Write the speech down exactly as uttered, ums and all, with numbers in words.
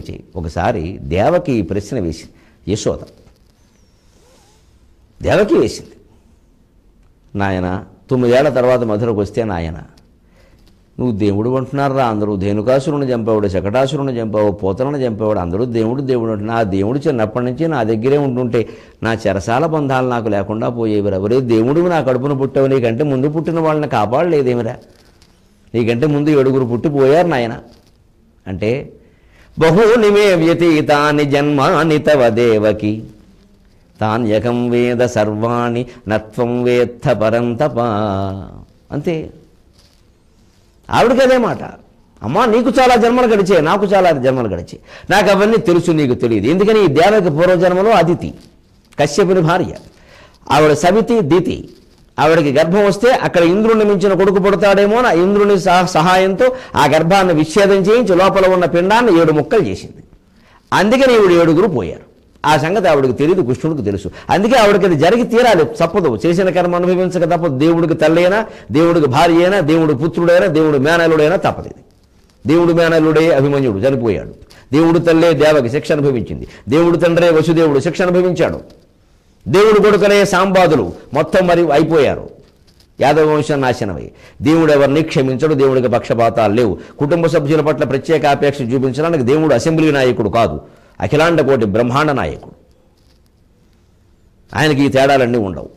వచ్చాయి. ఒకసారి దేవకి ఈ ప్రశ్న వేసింది, యశోద దేవకి వేసింది, నాయన తొమ్మిదేళ్ల తర్వాత మధురకు వస్తే నాయన నువ్వు దేవుడు అంటున్నారా, అందరూ ధేనుకాసురుని చంపేవాడు, శకటాసురుని చంపేవాడు, పోతలను చంపేవాడు, అందరూ దేవుడు దేవుడు అంటున్నా. ఆ దేవుడు చిన్నప్పటి నుంచి నా దగ్గరే ఉంటుంటే నా చెరసాల బంధాలు నాకు లేకుండా పోయేవిరా. ఒరే దేవుడు నా కడుపున పుట్టావు, నీకంటే ముందు పుట్టిన వాళ్ళని కాపాడలేదేమిరా, నీకంటే ముందు ఏడుగురు పుట్టిపోయారు నాయన అంటే, బహూని మే వ్యతీతాని జన్మాని తవ దేవకి తాన్యకం వేద సర్వాణి నత్వం వేత్త పరంతప. అంతే, ఆవిడకి అదే మాట. అమ్మా నీకు చాలా జన్మలు గడిచే, నాకు చాలా జన్మలు గడిచే, నాకు అవన్నీ తెలుసు, నీకు తెలియదు. ఎందుకని ఈ దేవకి పూర్వజన్మలో అదితి కశ్యపుని భార్య, ఆవిడ సవితి దితి. ఆవిడకి గర్భం వస్తే అక్కడ ఇంద్రుడిని మించిన కొడుకు పుడతాడేమో నా ఇంద్రుని సహాయంతో ఆ గర్భాన్ని విచ్ఛేదం చేయించి లోపల ఉన్న పిండాన్ని ఏడు ముక్కలు చేసింది. అందుకని ఈవిడ ఏడుగురు పోయారు. ఆ సంగతి ఆవిడకి తెలియదు, కృష్ణుడికి తెలుసు. అందుకే ఆవిడకి అది జరిగి తీరాలి, తప్పదు. చేసిన కర్మ అనుభవించక తప్పదు. దేవుడికి తల్లి అయినా, దేవుడికి భార్య అయినా, దేవుడి పుత్రుడైనా, దేవుడు మేనలుడైనా తప్పదు. దేవుడు మేనలుడే అభిమన్యుడు చనిపోయాడు, దేవుడు తల్లే దేవకి శిక్ష అనుభవించింది, దేవుడు తండ్రే వసుదేవుడు శిక్ష అనుభవించాడు, దేవుడు కొడుకనే సాంబాదులు మొత్తం మరి అయిపోయారు, యాదవ వంశం నాశనమై. దేవుడు ఎవరిని క్షమించడు, దేవుడికి పక్షపాతాలు లేవు. కుటుంబ సభ్యుల పట్ల ప్రత్యేక ఆపేక్ష చూపించడానికి దేవుడు అసెంబ్లీ నాయకుడు కాదు, అఖిలాండ కోటి బ్రహ్మాండ నాయకుడు. ఆయనకి ఈ తేడాలన్నీ ఉండవు.